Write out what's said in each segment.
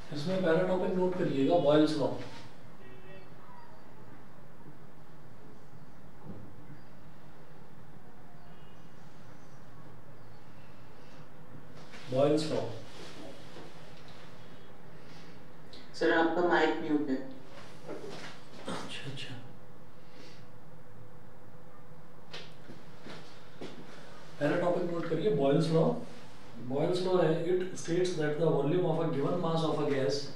इसमें पहला topic note करिएगा, Boyle's law. Boyle's law. Sir आपका माइक म्यूट है। अच्छा अच्छा, पहला टॉपिक नोट करिए, बॉयल्स लॉ। बॉयल्स लॉ है, it states that the volume of a given mass of a gas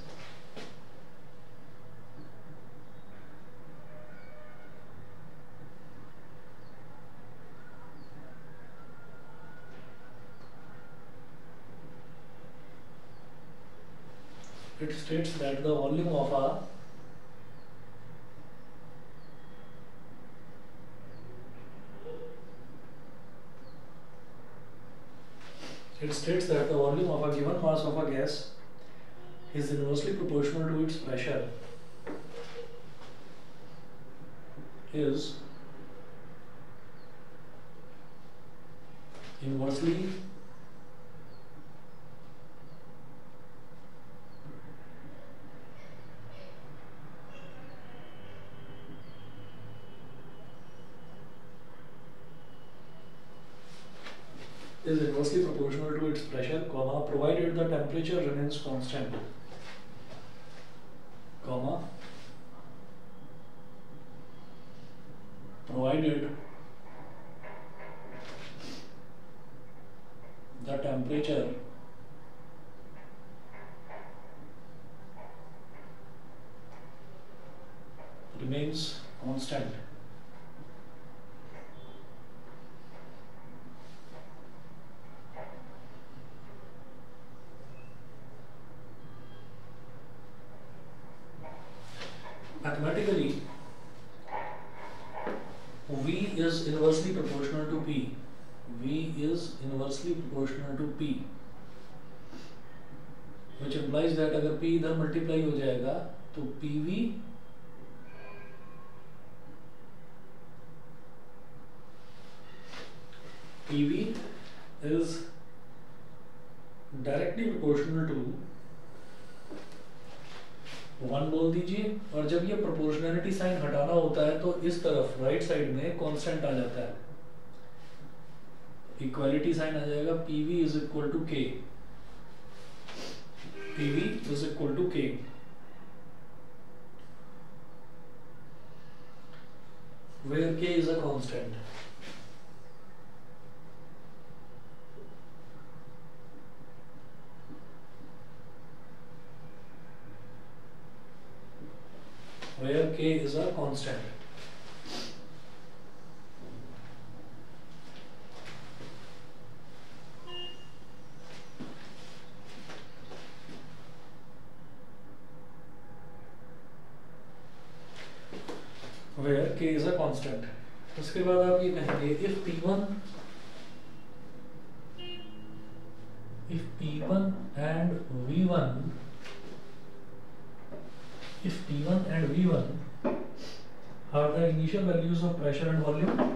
it states that the volume of a it states that the volume of a given mass of a gas is inversely proportional to its pressure is inversely proportional to its pressure, comma, provided the temperature remains constant, comma, provided the temperature remains constant. Mathematically, V is inversely proportional to P. V is inversely proportional to P, which implies that अगर P इधर multiply हो जाएगा तो PV is directly proportional to 1 बोल दीजिए, और जब ये प्रोपोर्शनैलिटी साइन हटाना होता है तो इस तरफ राइट साइड में कांस्टेंट आ जाता है, इक्वालिटी साइन आ जाएगा, PV is equal to K, PV is equal to K, where K is a constant. Where K is a constant. Where K is a constant. उसके बाद आप ये कहेंगे if P1 and V1 if P1 and V1 are the initial values of pressure and volume,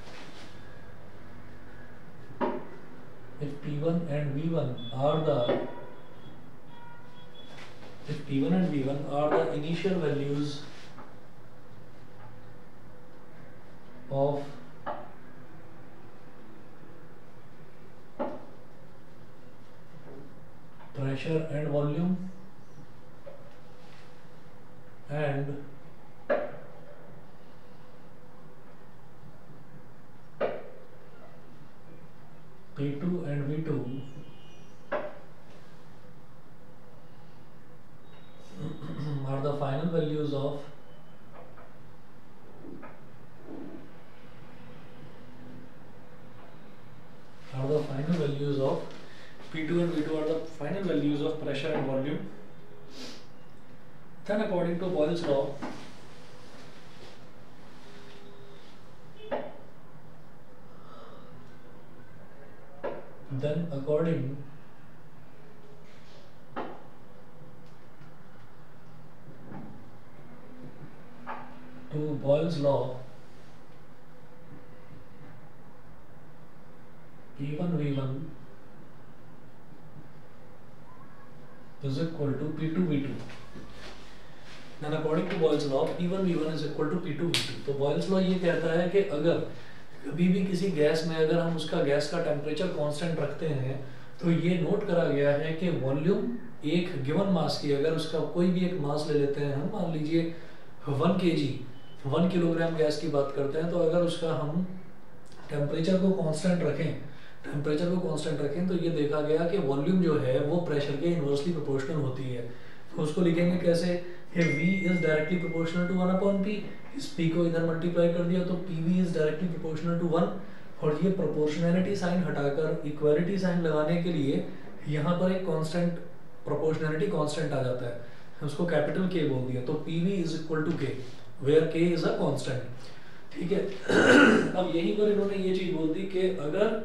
if P1 and V1 are the initial values of pressure and volume, and P2 and V2 are the final values of P2 and V2 are the final values of pressure and volume. Then according to Boyle's law, P1 V1 is equal to P2 V2. Then according to Boyle's law, P1 V1 is equal to P2 V2. तो Boyle's law ये कहता है कि अगर कभी भी किसी gas में अगर हम उसका गैस का टेम्परेचर कांस्टेंट रखते हैं तो ये नोट करा गया है कि वॉल्यूम एक गिवन मास की, अगर उसका कोई भी एक मास ले लेते हैं हम, मान लीजिए 1 kg 1 किलोग्राम गैस की बात करते हैं, तो अगर उसका हम टेम्परेचर को कांस्टेंट रखें तो ये देखा गया कि वॉल्यूम जो है वो प्रेशर के इन्वर्सली प्रोपोर्शनल होती है। तो उसको लिखेंगे कैसे, V is directly proportional to 1/P, इस P को इधर मल्टीप्लाई कर दिया तो PV is directly proportional to 1, और ये प्रोपोर्शनैलिटी साइन हटाकर इक्वालिटी साइन लगाने के लिए यहाँ पर एक कांस्टेंट, प्रोपोर्शनैलिटी कांस्टेंट आ जाता है, उसको कैपिटल K बोल दिया, तो PV is equal to K where K is a constant. ठीक है। अब यहीं पर इन्होंने ये चीज बोल दी कि अगर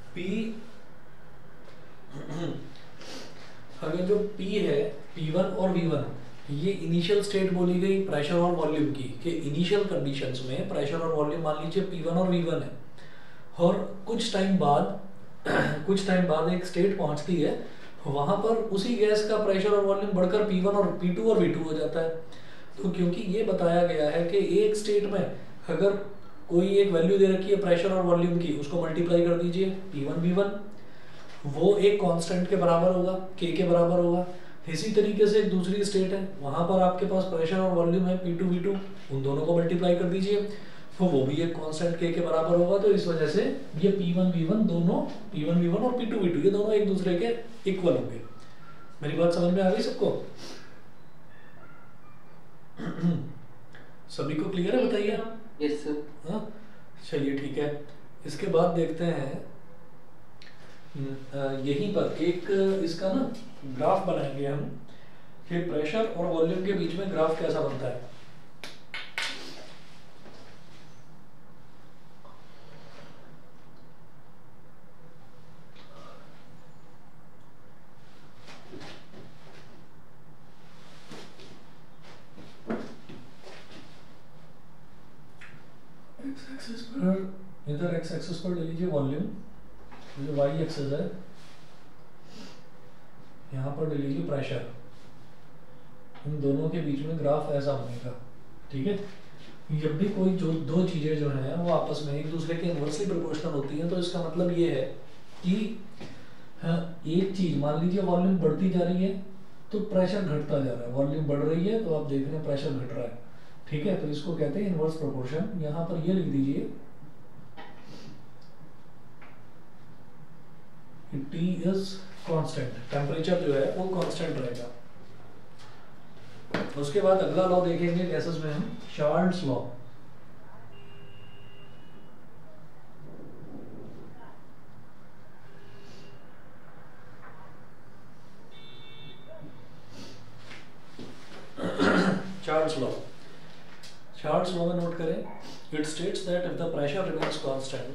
जो P है, P1 और V1, ये इनिशियल स्टेट बोली गई प्रेशर और वॉल्यूम की, कि इनिशियल कंडीशंस में प्रेशर और वॉल्यूम मान लीजिए P1 और V1 है, और कुछ टाइम बाद एक स्टेट पहुंचती है, वहां पर उसी गैस का प्रेशर और वॉल्यूम बढ़कर P1 और P2 और V2 हो जाता है। तो क्योंकि ये बताया गया है कि एक स्टेट में अगर कोई एक वैल्यू दे रखी है प्रेशर और वॉल्यूम की, उसको मल्टीप्लाई कर दीजिए P1 V1, वो एक कांस्टेंट के बराबर होगा, K के बराबर होगा। इसी तरीके से एक दूसरी स्टेट है, वहां पर आपके पास प्रेशर और वॉल्यूम है P2 V2, उन दोनों को मल्टीप्लाई कर दीजिए तो वो भी एक कांस्टेंट K के बराबर होगा। तो इस वजह से ये P1 V1 दोनों, P1 V1 और P2 V2 ये दोनों एक दूसरे के इक्वल होंगे। मेरी बात समझ में आ गई सबको? सभी को क्लियर है, बताइए। Yes sir. हाँ, चलिए ठीक है। इसके बाद देखते हैं, यहीं पर एक इसका ना ग्राफ बनाएंगे हम कि प्रेशर और वॉल्यूम के बीच में ग्राफ कैसा बनता है। इधर एक्स एक्सिस पर ले लीजिए वॉल्यूम, जो वाई एक्सिस है, यहाँ पर ले लीजिए प्रेशर, इन दोनों के बीच में ग्राफ ऐसा बनेगा। ठीक है। जब भी कोई जो दो चीजें जो हैं वो आपस में एक दूसरे के इनवर्सली प्रोपोर्शनल होती हैं, तो इसका मतलब ये है कि एक चीज, मान लीजिए वॉल्यूम बढ़ती जा रही है तो प्रेशर घटता जा रहा है, वॉल्यूम बढ़ रही है तो आप देख रहे हैं प्रेशर घट रहा है। ठीक है, तो इसको कहते हैं इनवर्स प्रोपोर्शन। यहाँ पर ये लिख दीजिए T इज कांस्टेंट, टेम्परेचर जो है वो कांस्टेंट रहेगा। उसके बाद अगला लॉ देखेंगे गैसेस में हम, चार्ल्स लॉ। चार्ल्स लॉ में नोट करें, it states that if the pressure remains constant,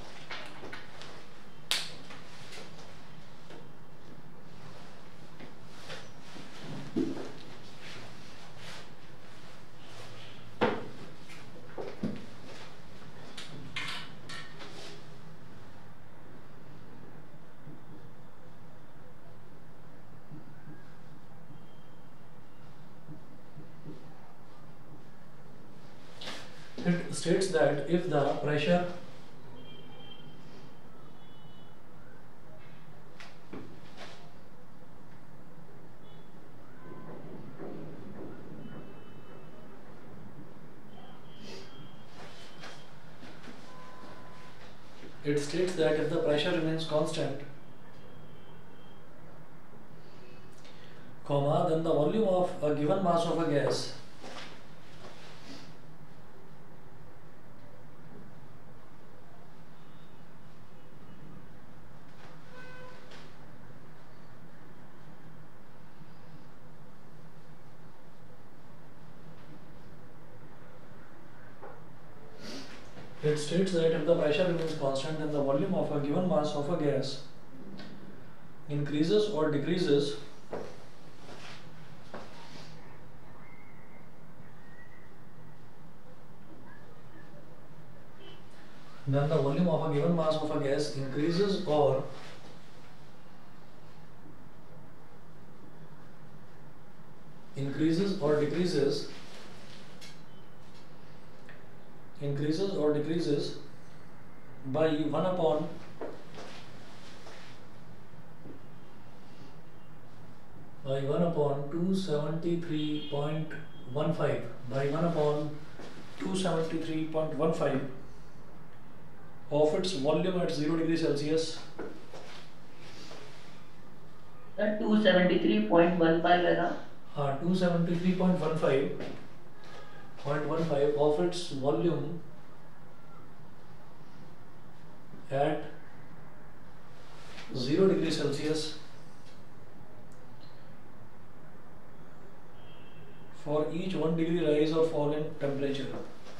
it states that if the pressure remains constant, comma, then the volume of a given mass of a gas it states that if the pressure remains constant, then the volume of a given mass of a gas increases or decreases then the volume of a given mass of a gas increases or increases or decreases by 1 upon by 1 upon 273.15 by 1 upon 273.15 of its volume at 0 degree Celsius. 273.15 है ना? हाँ, 273.15 of its volume at 0 degree Celsius for each 1 degree rise or fall in temperature.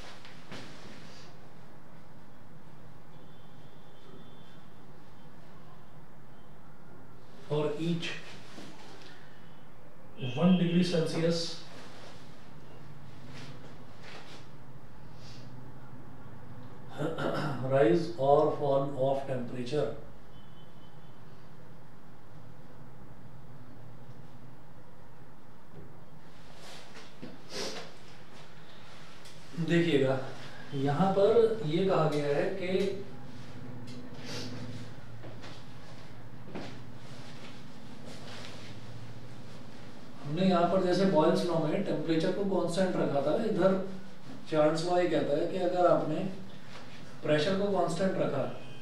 For each 1 degree Celsius rise or fall of temperature. देखिएगा यहाँ पर ये कहा गया है कि हमने यहाँ पर जैसे बॉयल्स लॉ में टेम्परेचर को कांस्टेंट रखा था, इधर चार्ल्स लॉ ये कहता है कि अगर आपने प्रेशर को कांस्टेंट रखा,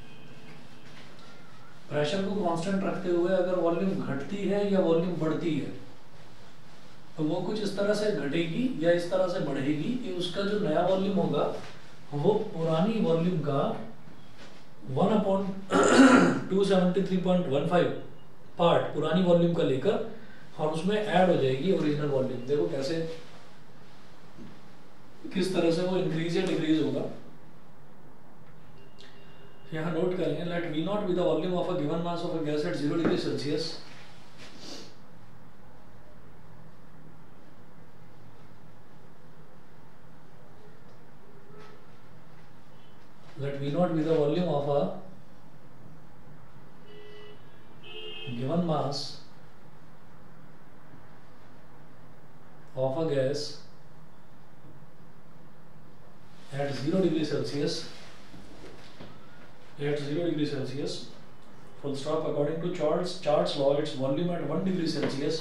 प्रेशर को कांस्टेंट रखते हुए अगर वॉल्यूम घटती है या वॉल्यूम बढ़ती है तो वो कुछ इस तरह से घटेगी या इस तरह से बढ़ेगी कि उसका जो नया वॉल्यूम होगा वो पुरानी वॉल्यूम का 1 upon 273.15 पार्ट पुरानी वॉल्यूम का लेकर और उसमें ऐड हो जाएगी ओरिजिनल वॉल्यूम। देखो कैसे, किस तरह से वो इंक्रीज या डिक्रीज होगा। यहाँ नोट करें, let V naught be the volume of a given mass of a gas at 0 degree Celsius. Let V naught be the volume of a given mass of a gas at 0 degree Celsius. At 0 degree Celsius, full stop. According to Charles law, its volume at 1 degree Celsius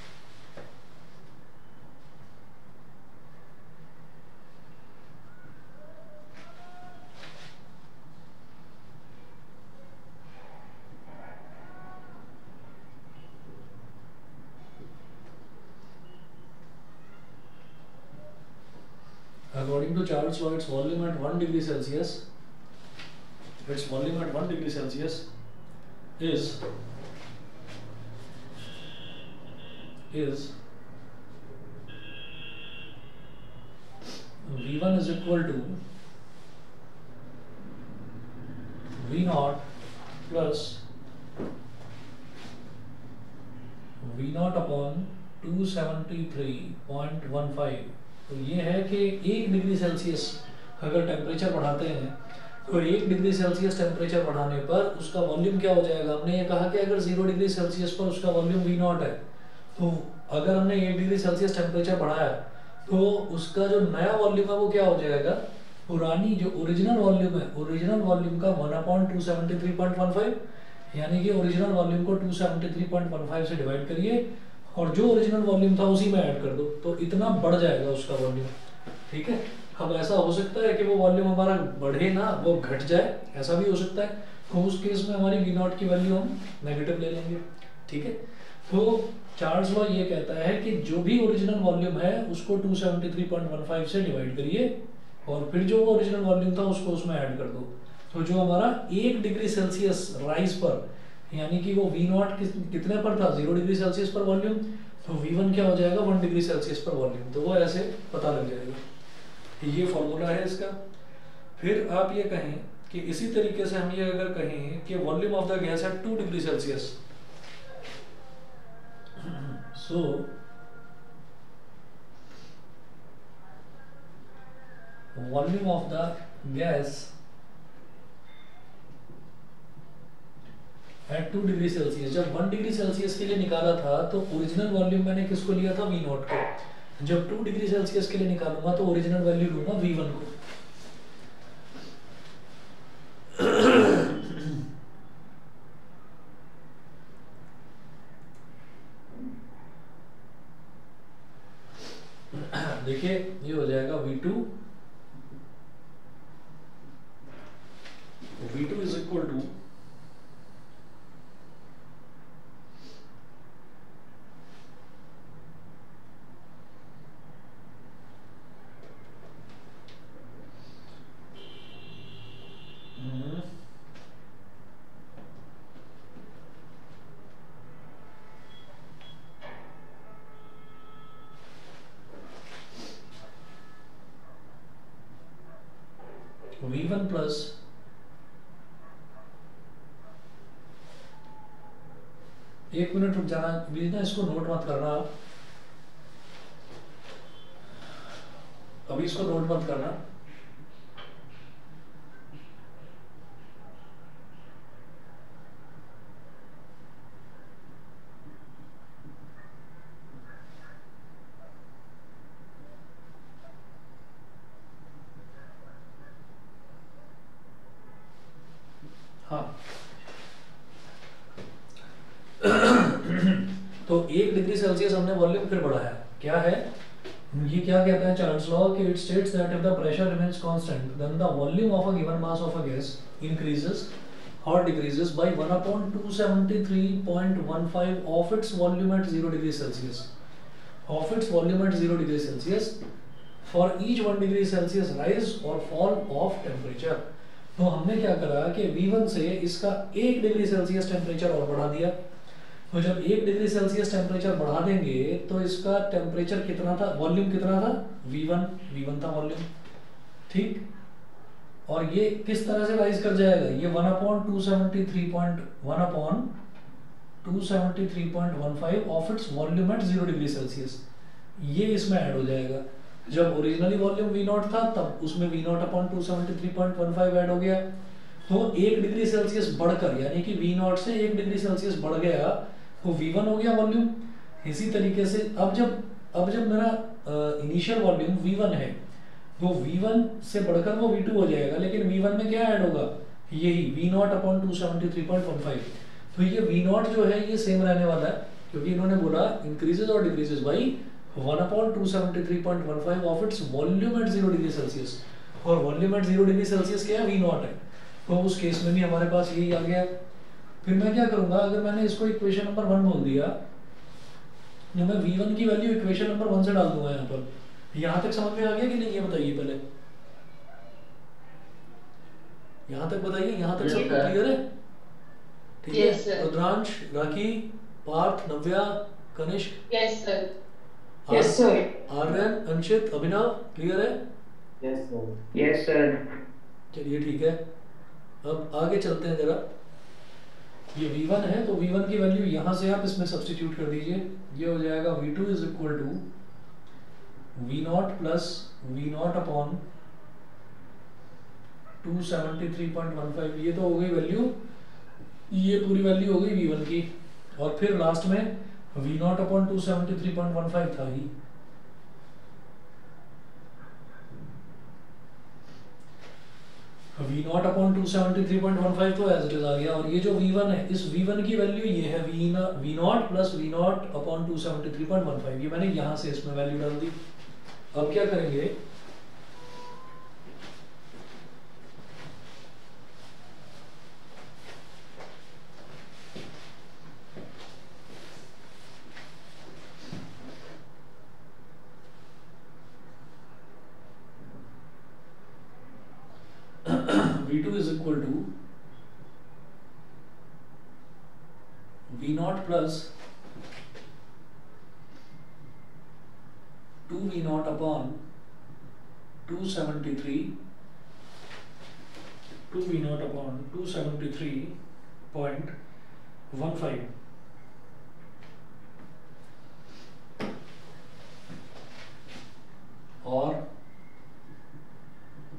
according to Charles law, its volume at 1 degree Celsius, its volume at 1 degree Celsius is V1 is equal to V naught plus V naught upon 273.15। तो ये है कि 1 degree Celsius अगर temperature बढ़ाते हैं तो 1 degree Celsius temperature बढ़ाने पर उसका वॉल्यूम क्या हो जाएगा। हमने ये कहा कि अगर 0 डिग्री सेल्सियस पर उसका वॉल्यूम V नॉट है, तो अगर हमने 1 डिग्री सेल्सियस टेम्परेचर बढ़ाया तो उसका जो नया वॉल्यूम है वो क्या हो जाएगा, पुरानी जो ओरिजिनल वॉल्यूम है, ओरिजिनल वॉल्यूम का 1/273.15, यानी कि ओरिजिनल वॉल्यूम को 273.15 से डिवाइड करिए और जो ओरिजिनल वॉल्यूम था उसी में ऐड कर दो, तो इतना बढ़ जाएगा उसका वॉल्यूम। ठीक है, अब ऐसा हो सकता है कि वो वॉल्यूम हमारा बढ़े ना, वो घट जाए, ऐसा भी हो सकता है। तो उस केस में हमारी V नॉट की वैल्यू हम नेगेटिव ले लेंगे। ठीक है, तो चार्ल्स लॉ ये कहता है कि जो भी ओरिजिनल वॉल्यूम है उसको 273.15 से डिवाइड करिए और फिर जो वो ओरिजिनल वॉल्यूम था उसको उसमें ऐड कर दो। तो जो हमारा 1 डिग्री सेल्सियस राइज पर, यानी कि वो V नॉट कितने पर था, 0 डिग्री सेल्सियस पर वॉल्यूम, तो V1 क्या हो जाएगा, 1 डिग्री सेल्सियस पर वॉल्यूम। तो वो ऐसे पता लग जाएगा। ये फॉर्मूला है इसका। फिर आप ये कहें कि इसी तरीके से हम ये अगर कहें कि volume of the gas at 2 degree Celsius, so volume of the gas at 2 degree Celsius. जब 1 डिग्री सेल्सियस के लिए निकाला था तो ओरिजिनल वॉल्यूम मैंने किसको लिया था, V नॉट को। जब 2 डिग्री सेल्सियस के लिए निकालूंगा तो ओरिजिनल वैल्यू लूंगा V1 को। देखिए ये हो जाएगा V2 is equal to V1 plus एक मिनट रुक जाना प्लीज ना, इसको नोट मत करना आप, अभी इसको नोट मत करना। हाँ तो 1 डिग्री सेल्सियस हमने वॉल्यूम फिर बढ़ाया, क्या है ये, क्या कहता है चार्ल्स लॉ कि it states that if the pressure remains constant then the volume of a given mass of a gas increases और decreases by 1/273.15 of its volume at 0 degree Celsius, of its volume at 0 degree Celsius for each 1 degree Celsius rise और fall of temperature. तो हमने क्या करा कि V1 से इसका 1 degree Celsius temperature और बढ़ा दिया। तो जब 1 डिग्री सेल्सियस टेम्परेचर बढ़ा देंगे तो इसका टेम्परेचर कितना था, वॉल्यूम कितना था, V1 था वॉल्यूम, ठीक। और ये किस तरह से राइज कर जाएगा, ये 1/273.15 of its volume at 0 degree Celsius, ये इसमें ऐड हो जाएगा। जब ओरिजिनली वॉल्यूम V0 था तब उसमें V0/273.15 ऐड हो गया, तो 1 डिग्री सेल्सियस बढ़कर यानी कि V0 से 1 डिग्री सेल्सियस बढ़ गया तो V1 हो गया वॉल्यूम। इसी तरीके से अब जब मेरा इनिशियल वॉल्यूम V1 है तो V1 से बढ़कर वो V2 हो जाएगा, लेकिन V1 में क्या ऐड होगा, यही V0/273.15। तो ये V0 जो है ये सेम रहने वाला है, क्योंकि इन्होंने बोला इंक्रीजेस और decreases by 1/273.15 of its volume at 0 degree Celsius, और वॉल्यूम एट 0 डिग्री सेल्सियस क्या है, V0 है। तो उस केस में भी हमारे पास यही आ गया। फिर मैं क्या करूंगा, अगर मैंने इसको इक्वेशन नंबर 1 बोल दिया, तो मैं V1 की वैल्यू इक्वेशन नंबर 1 से डाल दूंगा यहाँ पर। यहाँ तक समझ में आ गया कि नहीं, ये बताइए पहले, यहाँ तक बताइए, यहाँ तक सब क्लियर है, ठीक है। Rudransh, Rakhi, Parth, Navya, Kanishk, yes sir, yes sir, Aryan, Anshit, Abhinav, clear है, यस सर, यस सर। चलिए ठीक है, अब आगे चलते हैं जरा। ये V1 है तो V1 की वैल्यू यहाँ से आप इसमें सब्स्टिट्यूट कर दीजिए, ये हो जाएगा V2 is equal to V0 plus V0 upon 273.15, ये तो हो गई वैल्यू, ये पूरी वैल्यू हो गई V1 की। और फिर लास्ट में V0 अपॉन 273.15 था ही, V0 अपॉन 273.15 तो एज इट इज आ गया। और ये जो V1 है, इस V1 की वैल्यू ये है V0 प्लस V0 अपॉन 273.15, ये मैंने यहाँ से इसमें वैल्यू डाल दी। अब क्या करेंगे, V2 is equal to V0 plus 2V0 upon 273, 2V0 upon 273.15, और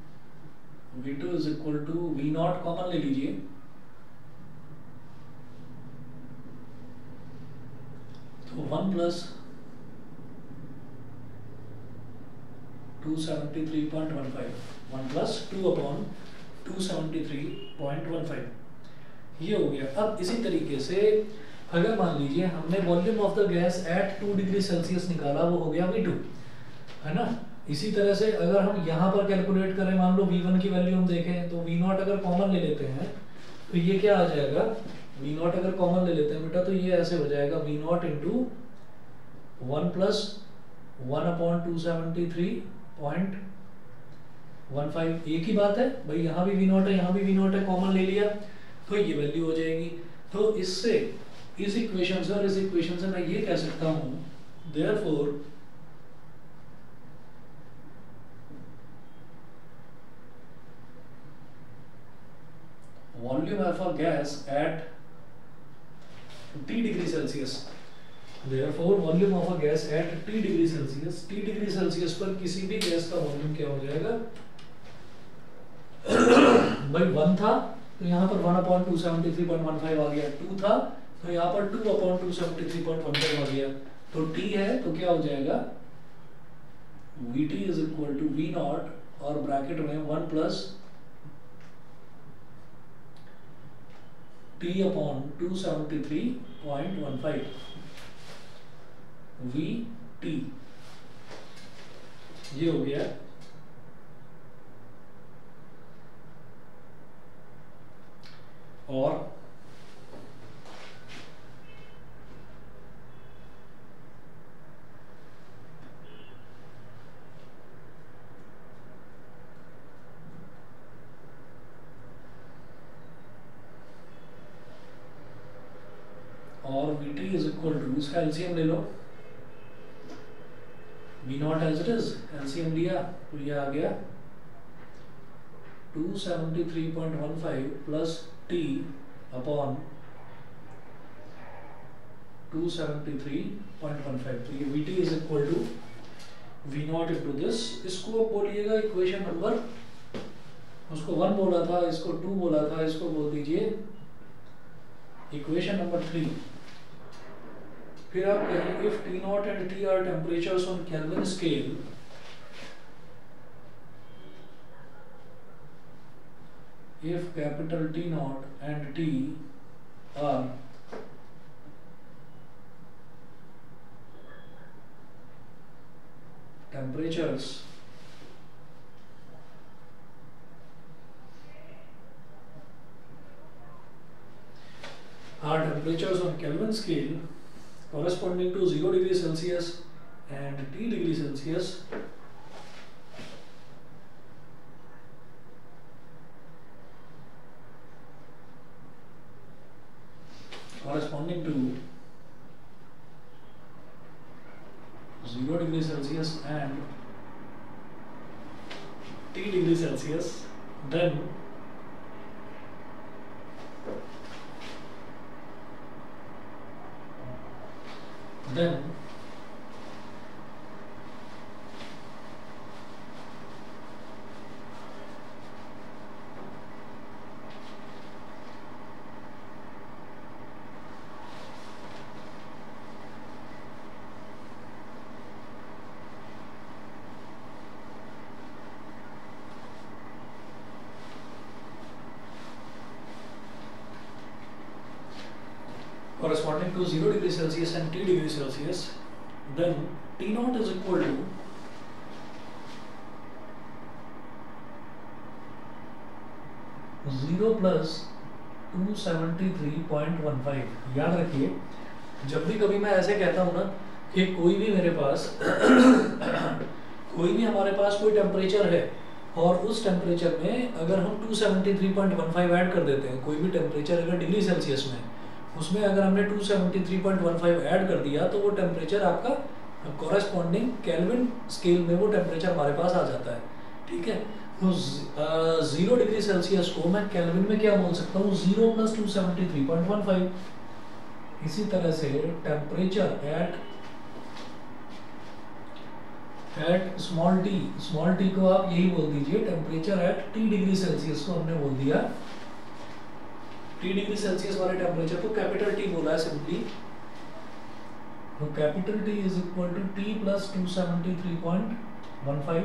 V2 is equal to V0 common ले लीजिए, प्लस 273.15, 1 प्लस 2 अपॉन 273.15, ये हो गया। अब इसी तरीके से अगर मान लीजिए हमने volume of the gas at 2 degree Celsius निकाला, वो हो गया V2, है ना। इसी तरह से अगर हम यहाँ पर कैलकुलेट करें, मान लो V1 की वैल्यू हम देखें तो V0 अगर कॉमन ले लेते हैं तो ये क्या आ जाएगा, V0 अगर कॉमन ले लेते हैं बेटा तो ये ऐसे हो जाएगा V0 इंटू 1 प्लस 1 अपॉन 273.15, एक ही बात है भाई, यहाँ भी V0 है यहाँ भी V0 है, कॉमन ले लिया तो ये वैल्यू हो जाएगी। तो इससे इस इक्वेशन से और इस इक्वेशन से मैं ये कह सकता हूँ, therefore volume of a gas at T degree Celsius, therefore volume of a gas at T degree Celsius, T degree Celsius पर किसी भी गैस का वॉल्यूम क्या हो जाएगा भाई 1 था तो यहाँ पर 1 अपॉन 273.15 आ गया, 2 था तो यहाँ पर 2 अपॉन 273.15 आ गया, तो T है तो क्या हो जाएगा VT is equal to V0 और ब्रैकेट में 1 प्लस T अपॉन 273.15 VT, ये हो गया। और VT इज इक्वल टू, इसका एलसीएम ले लो, V0 as it is, LCM लिया तो ये आ गया 273.15 प्लस T अपॉन 273.15, तो ये VT is equal to V0 into this, इसको आप बोलिएगा इक्वेशन नंबर, उसको 1 बोला था, इसको 2 बोला था, इसको बोल दीजिए इक्वेशन नंबर 3। फिर आप कहें if T0 and T are temperatures on Kelvin scale, if capital T0 and T are temperatures on Kelvin scale corresponding to 0 degree Celsius and T degree Celsius, corresponding to 0 degree Celsius and T degree Celsius, then corresponding to 0 degree Celsius and T degree Celsius, then T0 is equal to zero plus 273.15। याद रखिए जब भी कभी मैं ऐसे कहता हूँ ना कि कोई भी मेरे पास कोई भी हमारे पास कोई टेम्परेचर है और उस टेम्परेचर में अगर हम 273.15 ऐड कर देते हैं, कोई भी टेम्परेचर अगर डिग्री सेल्सियस में, उसमें अगर हमने 273.15 ऐड कर दिया तो वो टेम्परेचर आपका कॉरेस्पॉन्डिंग केल्विन स्केल में वो टेम्परेचर हमारे पास आ जाता है। ठीक है, तो 0 डिग्री सेल्सियस को मैं केल्विन में क्या बोल सकता हूँ, 0 प्लस 273.15। इसी तरह से टेम्परेचर एट स्मॉल टी को आप यही बोल दीजिए, temperature at T degree Celsius को हमने बोल दिया, T डिग्री सेल्सियस वाले टेम्परेचर को कैपिटल T बोला है सिंपली, तो capital T is equal to T plus 273.15.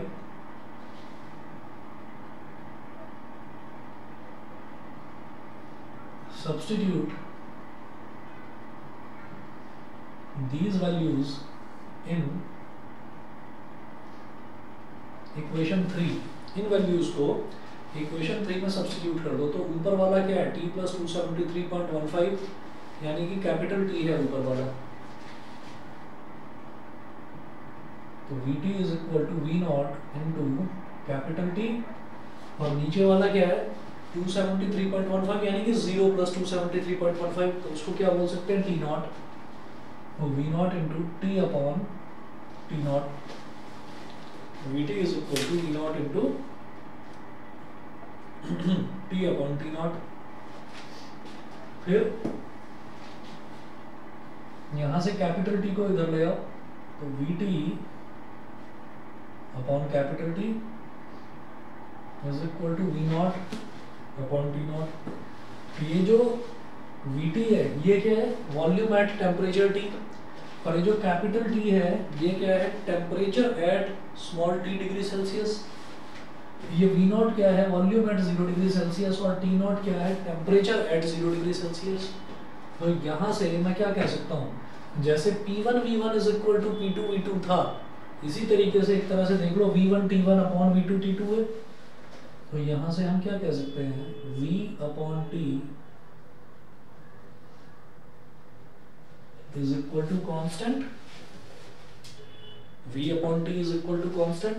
Substitute these values in equation 3. इन वैल्यूज को इक्वेशन 3 में सब्स्टिट्यूट कर दो. तो ऊपर वाला क्या है? T प्लस 273.15 यानी कि कैपिटल T है ऊपर वाला. तो Vt is equal to V naught into capital T और नीचे वाला क्या है? 273.15 यानी कि 0 प्लस 273.15. तो उसको क्या बोल सकते हैं? T naught. तो V naught into T upon T naught. Vt is equal to V naught into T upon T naught. फिर यहां से कैपिटल T को इधर ले आओ. तो Vt upon capital T is equal to V naught upon T naught. ये जो Vt है ये क्या है? Volume at temperature T. और ये जो कैपिटल T है ये क्या है? Temperature at small t degree Celsius. ये V नॉट क्या है? Volume at 0 degree Celsius. और T नॉट क्या है? Temperature at 0 degree Celsius. तो यहाँ से मैं क्या कह सकता हूँ? जैसे P1 V1 is equal to P2 V2 था, इसी तरीके से एक तरह से देख लो V1 T1 upon V2 T2 है. तो यहाँ से हम क्या कह सकते हैं? V upon T is equal to constant. V upon T is equal to constant.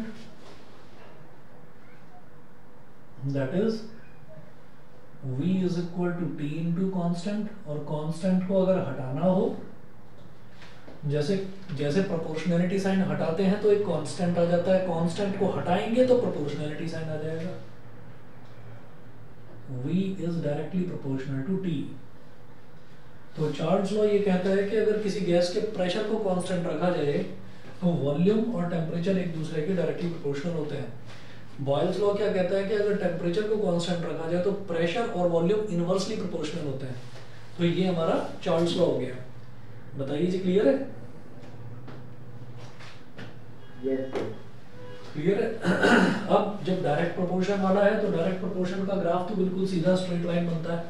That is V is equal to T into constant. और constant को अगर हटाना हो, जैसे प्रोपोर्शनैलिटी साइन हटाते हैं तो एक कांस्टेंट आ जाता है. कांस्टेंट को हटाएंगे तो प्रोपोर्शनैलिटी साइन आ जाएगा. V is directly proportional to T. तो चार्ल्स लॉ ये कहता है कि अगर किसी गैस के प्रेशर को कांस्टेंट रखा जाए तो वॉल्यूम और टेम्परेचर एक दूसरे के डायरेक्टली प्रोपोर्शनल होते हैं. बॉयल्स लॉ क्या कहता है कि अगर टेम्परेचर को कांस्टेंट रखा जाए तो प्रेशर और वॉल्यूम इनवर्सली प्रोपोर्शनल होते हैं. तो ये हमारा चार्ल्स लॉ हो गया. बताइए जी, क्लियर है? क्लियर है? अब जब डायरेक्ट प्रोपोर्शन वाला है तो डायरेक्ट प्रोपोर्शन का ग्राफ तो बिल्कुल सीधा स्ट्रेट लाइन बनता है.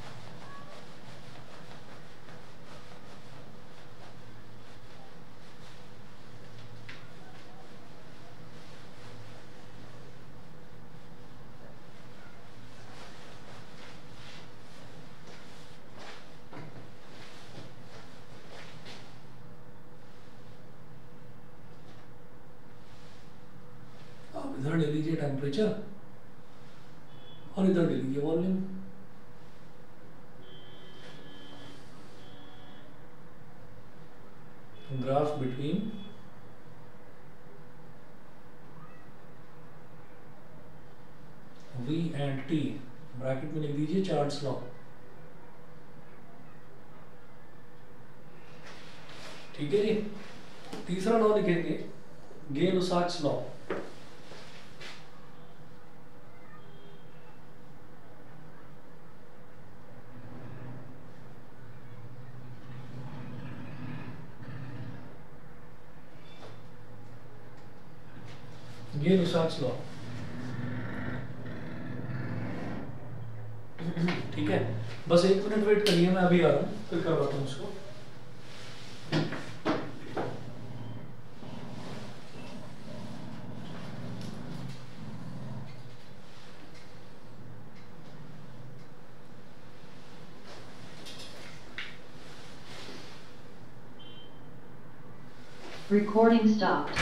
इधर ले लीजिए टेम्परेचर और इधर ले लीजिए volume. Graph between V and T, bracket में लिख दीजिए चार्ल्स लॉ. ठीक है जी. तीसरा लॉ लिखेंगे गे-लुसाक्स लॉ. गे-लुसाक्स लॉ. ठीक है, बस 1 मिनट वेट करिए, मैं अभी आ रहा हूँ, फिर करवाता हूँ इसको. Recording stopped.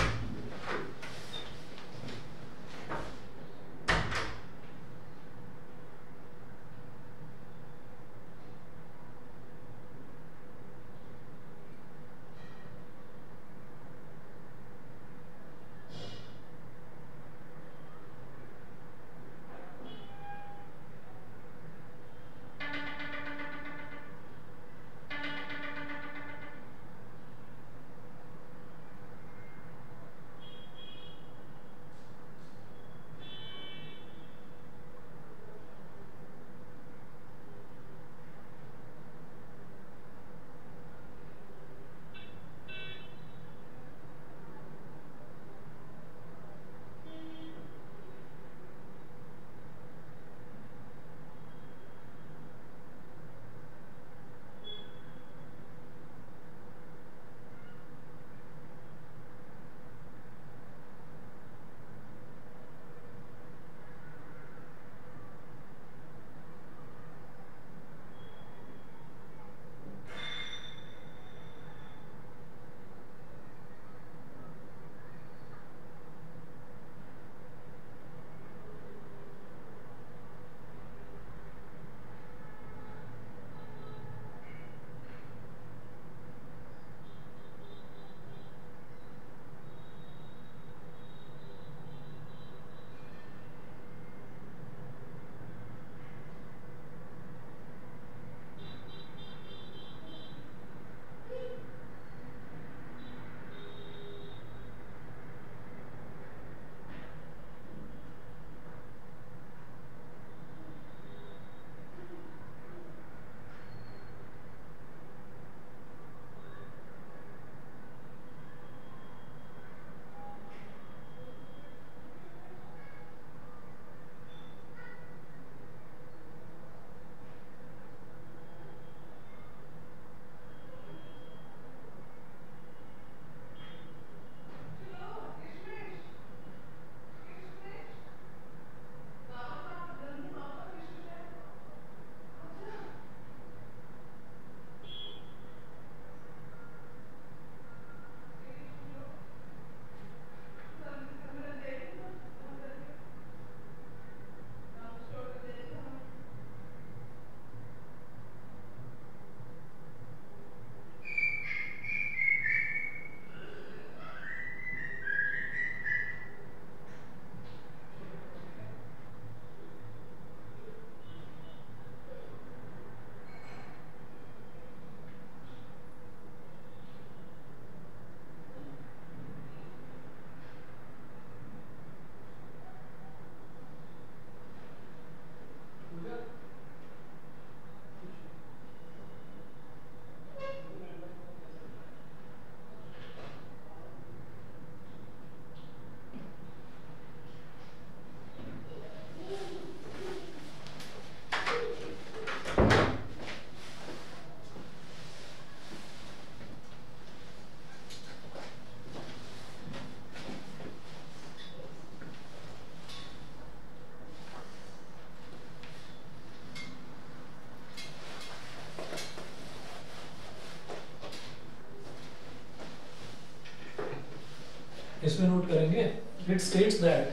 इसमें नोट करेंगे, it states that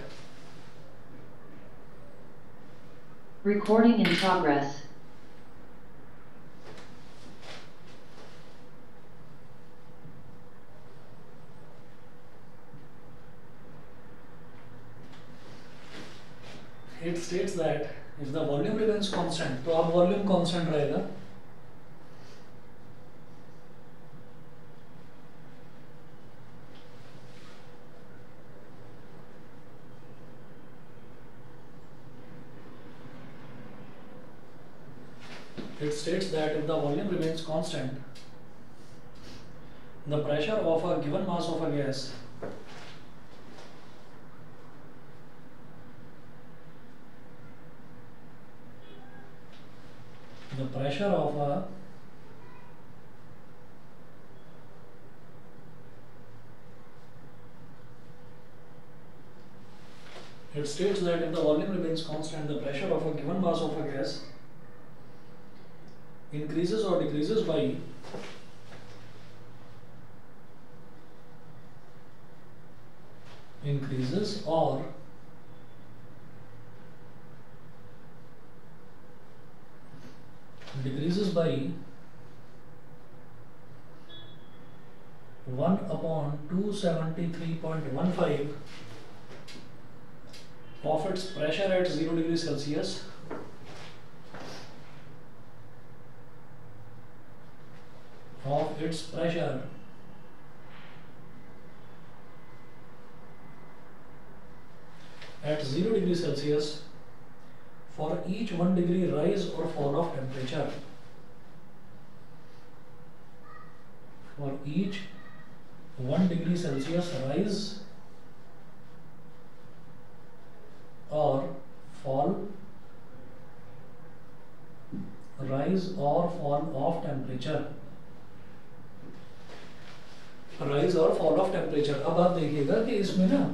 Recording in progress. it states that if the volume remains constant, तो अब वॉल्यूम कांस्टेंट रहेगा, it states that if the volume remains constant, the pressure of a given mass of a gas the pressure of a it states that if the volume remains constant, the pressure of a given mass of a gas increases or decreases by increases or decreases by 1/273.15 of its pressure at 0 degrees Celsius of its pressure at 0 degrees Celsius for each 1 degree rise or fall of temperature. For each 1 degree Celsius rise or fall of temperature. Rise or fall of temperature. अब आप देखिएगा कि इसमें ना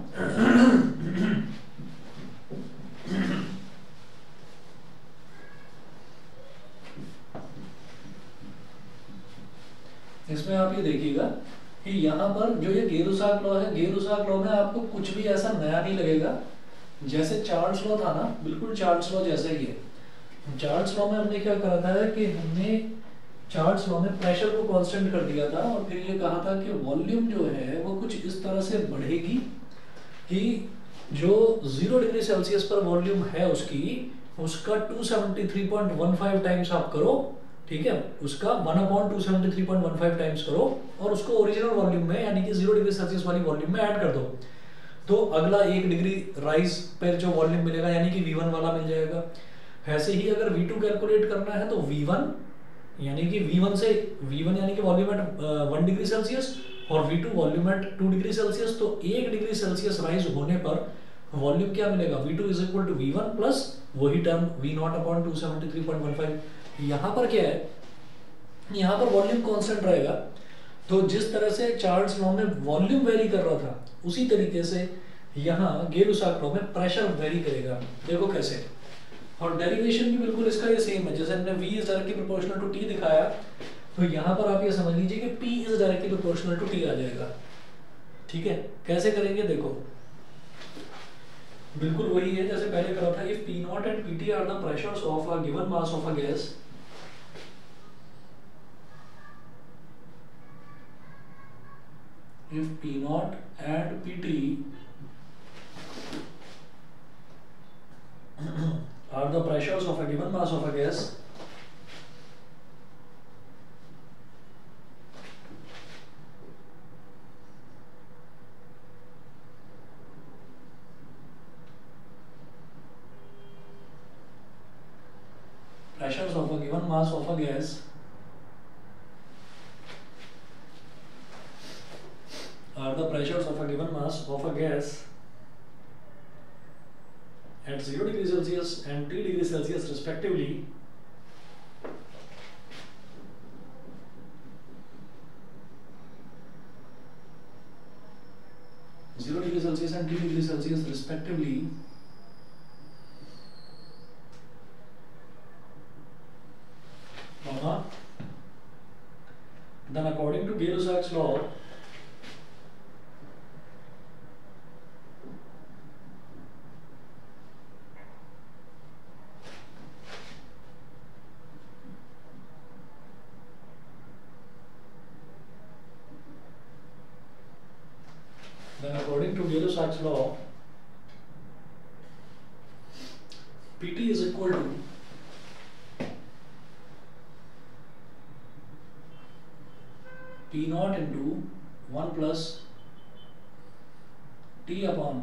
इसमें आप ये देखिएगा कि यहाँ पर जो ये गेरुसाक लॉ है, गेरुसाक लॉ में आपको कुछ भी ऐसा नया नहीं लगेगा। जैसे चार्ल्स लॉ था ना, बिल्कुल चार्ल्स लॉ जैसा ही है। चार्ल्स लॉ में हमने क्या कहा था कि हमने चार्ल्स लॉ में प्रेशर को कांस्टेंट कर दिया था और फिर ये कहा था कि वॉल्यूम जो है वो कुछ इस तरह से बढ़ेगी कि जो 0 डिग्री सेल्सियस पर वॉल्यूम है उसका 273.15 टाइम्स आप करो, ठीक है, उसका 1/273.15 टाइम्स करो और उसको ओरिजिनल वॉल्यूम में यानी कि 0 डिग्री सेल्सियस वाली वॉल्यूम में ऐड कर दो, तो अगला 1 डिग्री राइज पर जो वॉल्यूम मिलेगा यानी कि V1 वाला मिल जाएगा। ऐसे ही अगर V2 कैलकुलेट करना है तो V1 यानी कि V1 यानी कि वॉल्यूम एट 1 डिग्री सेल्सियस और V2 volume at 2 degree Celsius, तो 1 डिग्री सेल्सियस राइज होने पर वॉल्यूम क्या मिलेगा, V2 is equal to V1 plus वही टर्म V0/273.15। यहाँ पर क्या है, यहाँ पर वॉल्यूम कांस्टेंट रहेगा, तो जिस तरह से चार्ल्स लॉ में वॉल्यूम वेरी कर रहा था उसी तरीके से यहाँ गेरुसाक लॉ में प्रेशर वेरी करेगा। देखो कैसे, और डेरिवेशन भी बिल्कुल इसका ये सेम है। जैसे हमने V is directly proportional to T दिखाया, तो यहाँ पर आप ये समझ लीजिए कि P is directly proportional to T आ जाएगा। ठीक है, कैसे करेंगे देखो, बिल्कुल वही है जैसे पहले करा था। If P0 and PT are the pressures of a given mass of a gas, if P0 and PT are the pressures of a given mass of a gas, pressures of a given mass of a gas are the pressures of a given mass of a gas at 0 degree Celsius and T degree Celsius respectively, and T degree Celsius respectively, then according to Gay-Lussac's law, Then according to Gay-Lussac's law, PT is equal to P naught into 1 plus T upon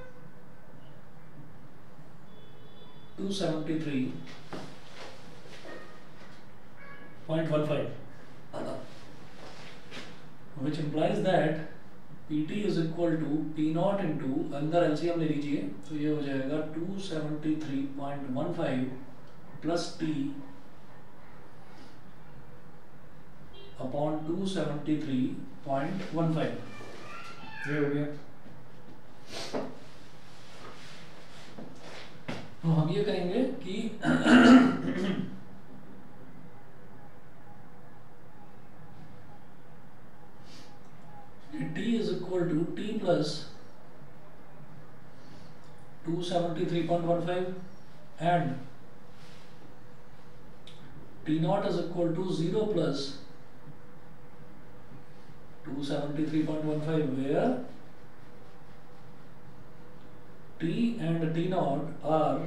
273.15, which implies that PT is equal to P naught into, अंदर LCM ले लीजिए तो ये हो जाएगा 273.15 plus T upon 273.15, ये हो गया। तो हम ये कहेंगे कि T is equal to T plus 273.15 and T naught is equal to 0 plus 273.15, where T and T naught are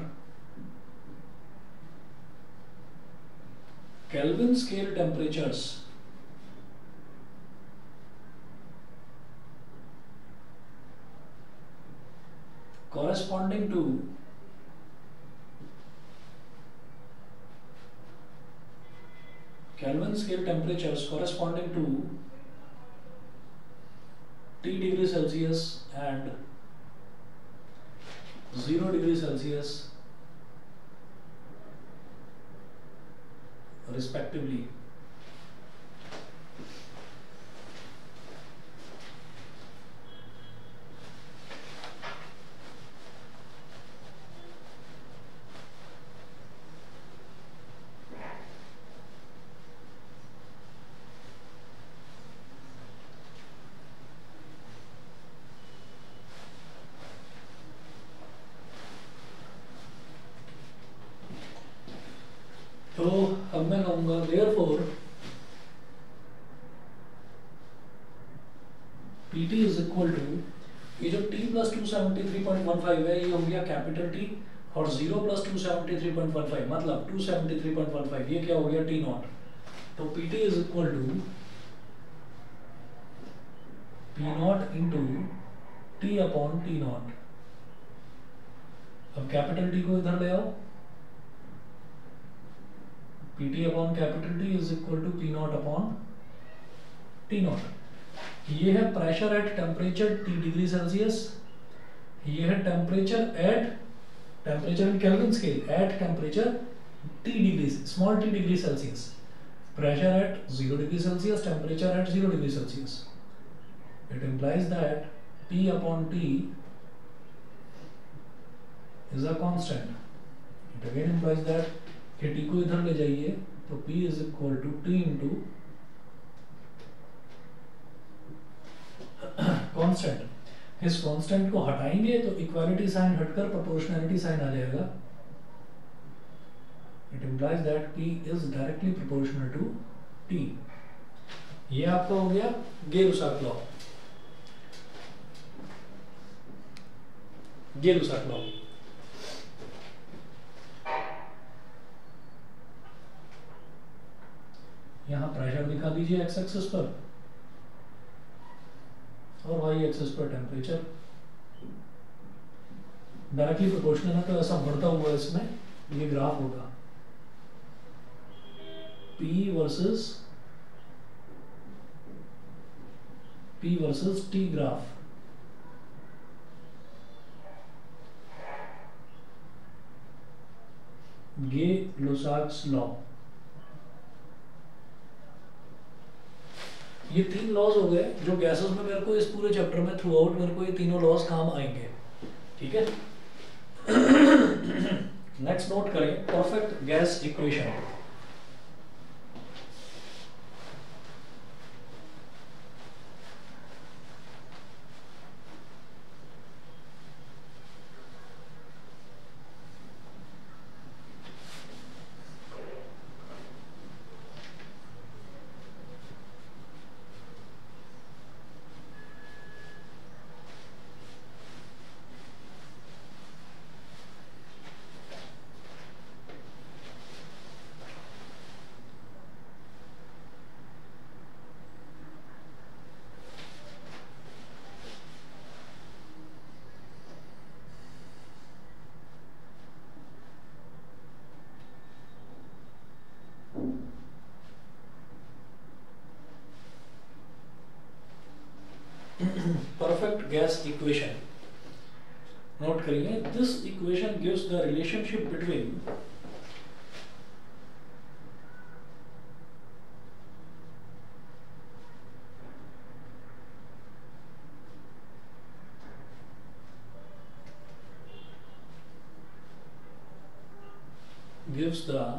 Kelvin scale temperatures corresponding to Kelvin scale temperatures corresponding to T degree Celsius and 0 degree Celsius respectively. तो अब मैं कहूँगा therefore PT is equal to, ये जो T plus 273.15 है ये हो गया कैपिटल T और 0 plus 273.15 मतलब 273.15, ये क्या हो गया T naught। तो PT is equal to P naught into T upon T naught। अब कैपिटल T को इधर ले आओ, PT upon capital T is equal to P naught upon T naught। ये है pressure at temperature T degree Celsius, ये है temperature in Kelvin scale at temperature T degree small t degree Celsius, pressure at 0 degree Celsius, temperature at 0 degree Celsius. It implies that P upon T is a constant। It again implies that कि T को इधर ले जाइए तो P is equal to T into constant. इस constant को हटाएंगे तो इक्वालिटी साइन हटकर प्रोपोर्शनैलिटी साइन आ जाएगा। It implies that P is directly proportional to T। ये आपका हो गया गे-लुसाक लॉ। गे-लुसाक लॉ यहाँ प्रेशर दिखा दीजिए एक्स एक्सिस पर और वाई एक्सिस पर टेम्परेचर। डायरेक्टली प्रोपोर्शनल है तो ऐसा बढ़ता हुआ इसमें ये ग्राफ होगा P versus T graph. Gay-Lussac's law. ये 3 लॉज हो गए जो गैसेस में मेरे को इस पूरे चैप्टर में थ्रू आउट मेरे को ये तीनों लॉज काम आएंगे। ठीक है, नेक्स्ट नोट करें perfect gas equation. perfect gas equation. Note करिए, this equation gives the relationship between gives the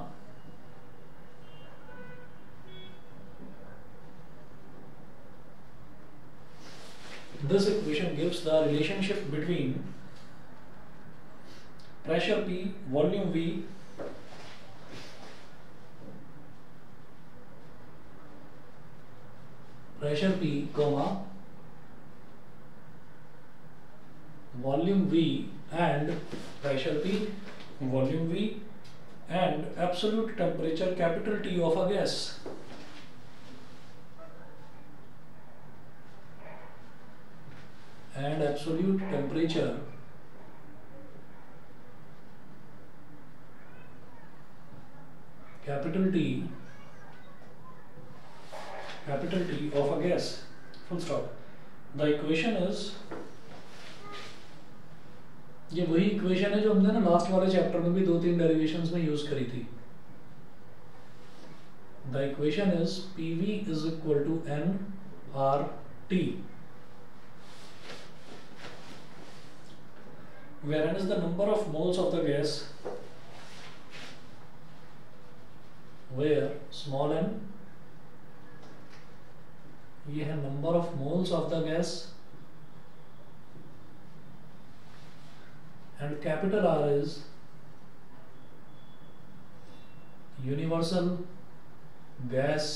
this equation gives the relationship between pressure P, volume V, pressure P, volume V and pressure P, volume V and absolute temperature capital T of a gas. And absolute temperature capital T of a gas. Full stop. The equation is, ये वही equation है जो हमने ना last वाले chapter में भी 2-3 derivations में यूज करी थी. The equation is PV is equal to nRT, where n is the number of moles of the gas, where small n ये है number of moles of the gas and capital R is universal gas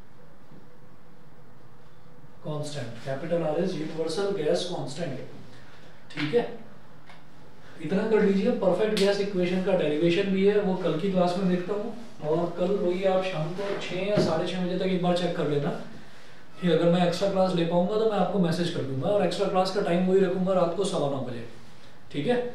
constant. Capital R is universal gas constant. ठीक है, इतना कर लीजिए. Perfect gas equation का derivation भी है, वो कल की क्लास में देखता हूँ, और कल वही आप शाम को 6 या 6:30 बजे तक एक बार चेक कर लेना कि अगर मैं एक्स्ट्रा क्लास ले पाऊंगा तो मैं आपको मैसेज कर दूंगा, और एक्स्ट्रा क्लास का टाइम वही रखूंगा रात को 9:15 बजे. ठीक है.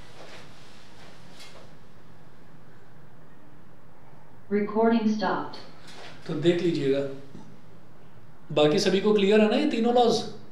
Recording stopped. तो देख लीजिएगा. बाकी सभी को क्लियर है ना ये तीनों लॉज?